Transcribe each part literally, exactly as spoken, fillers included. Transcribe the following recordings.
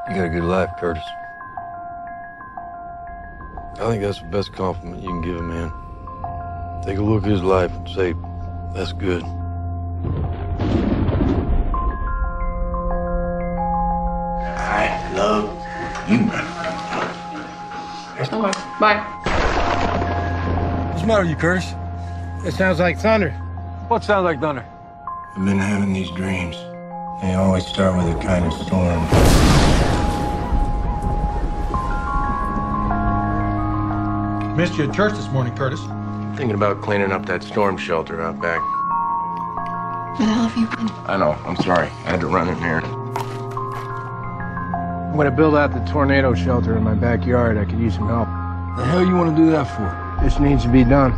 You got a good life, Curtis. I think that's the best compliment you can give a man. Take a look at his life and say, that's good. I love you. Okay, bye. What's the matter with you, Curtis? It sounds like thunder. What sounds like thunder? I've been having these dreams. They always start with a kind of storm. Missed you at church this morning, Curtis. Thinking about cleaning up that storm shelter out back. Where the hell have you been? I know, I'm sorry. I had to run in here. I'm gonna build out the tornado shelter in my backyard. I could use some help. The hell you want to do that for? This needs to be done.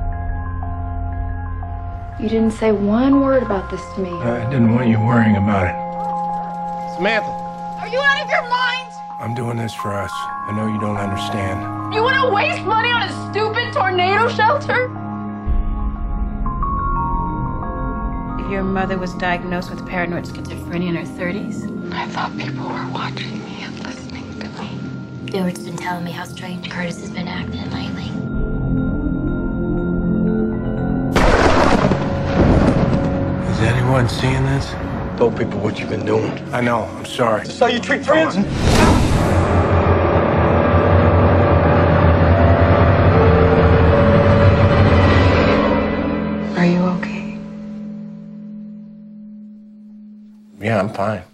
You didn't say one word about this to me. I didn't want you worrying about it. Samantha. Are you out of your mind? I'm doing this for us. I know you don't understand. You want to waste money on a stupid tornado shelter? Your mother was diagnosed with paranoid schizophrenia in her thirties. I thought people were watching me and listening to me. Stewart's been telling me how strange Curtis has been acting lately. Is anyone seeing this? Tell people what you've been doing. I know, I'm sorry. That's how you treat friends? Are you okay? Yeah, I'm fine.